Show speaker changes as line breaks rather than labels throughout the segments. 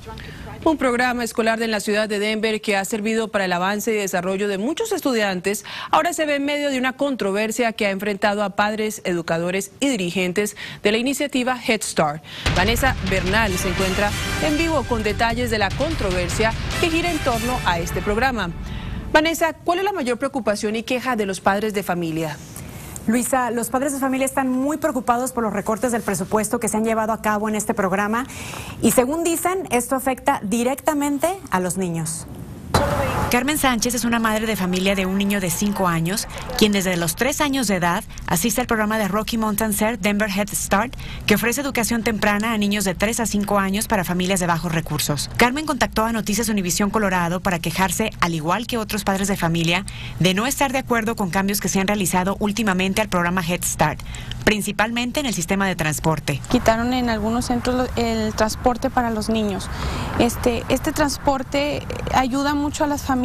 Un programa escolar de la ciudad de Denver que ha servido para el avance y desarrollo de muchos estudiantes, ahora se ve en medio de una controversia que ha enfrentado a padres, educadores y dirigentes de la iniciativa Head Start. Vanessa Bernal se encuentra en vivo con detalles de la controversia que gira en torno a este programa. Vanessa, ¿cuál es la mayor preocupación y queja de los padres de familia?
Luisa, los padres de familia están muy preocupados por los recortes del presupuesto que se han llevado a cabo en este programa y, según dicen, esto afecta directamente a los niños.
Carmen Sánchez es una madre de familia de un niño de 5 años, quien desde los 3 años de edad asiste al programa de Rocky Mountain SER Denver Head Start, que ofrece educación temprana a niños de 3 a 5 años para familias de bajos recursos. Carmen contactó a Noticias Univisión Colorado para quejarse, al igual que otros padres de familia, de no estar de acuerdo con cambios que se han realizado últimamente al programa Head Start, principalmente en el sistema de transporte.
Quitaron en algunos centros el transporte para los niños. Este transporte ayuda mucho a las familias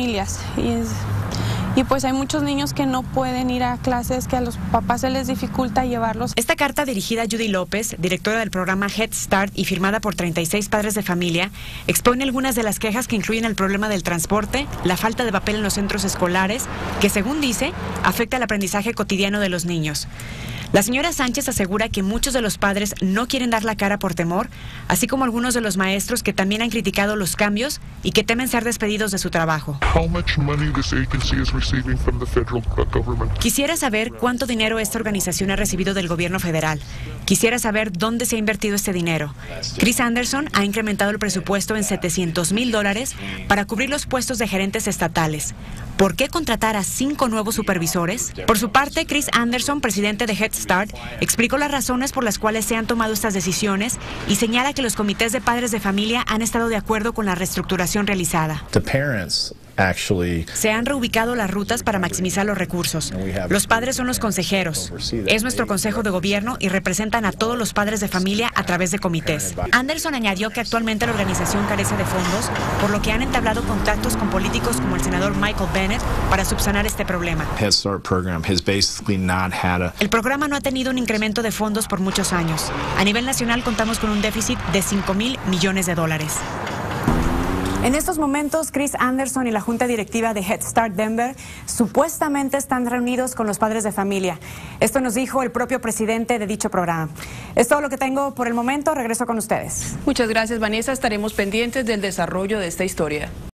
y pues hay muchos niños que no pueden ir a clases, que a los papás se les dificulta llevarlos.
Esta carta, dirigida a Judy López, directora del programa Head Start y firmada por 36 padres de familia, expone algunas de las quejas que incluyen el problema del transporte, la falta de papel en los centros escolares, que según dice, afecta el aprendizaje cotidiano de los niños. La señora Sánchez asegura que muchos de los padres no quieren dar la cara por temor, así como algunos de los maestros que también han criticado los cambios y que temen ser despedidos de su trabajo. Quisiera saber cuánto dinero esta organización ha recibido del gobierno federal. Quisiera saber dónde se ha invertido este dinero. Chris Anderson ha incrementado el presupuesto en $700,000 para cubrir los puestos de gerentes estatales. ¿Por qué contratar a 5 nuevos supervisores? Por su parte, Chris Anderson, presidente de Head Start, explicó las razones por las cuales se han tomado estas decisiones y señala que los comités de padres de familia han estado de acuerdo con la reestructuración realizada. Se han reubicado las rutas para maximizar los recursos. Los padres son los consejeros. Es nuestro consejo de gobierno y representan a todos los padres de familia a través de comités. Anderson añadió que actualmente la organización carece de fondos, por lo que han entablado contactos con políticos como el senador Michael Bennet para subsanar este problema. El programa no ha tenido un incremento de fondos por muchos años. A nivel nacional contamos con un déficit de $5,000 millones.
En estos momentos, Chris Anderson y la Junta Directiva de Head Start Denver supuestamente están reunidos con los padres de familia. Esto nos dijo el propio presidente de dicho programa. Es todo lo que tengo por el momento. Regreso con ustedes.
Muchas gracias, Vanessa. Estaremos pendientes del desarrollo de esta historia.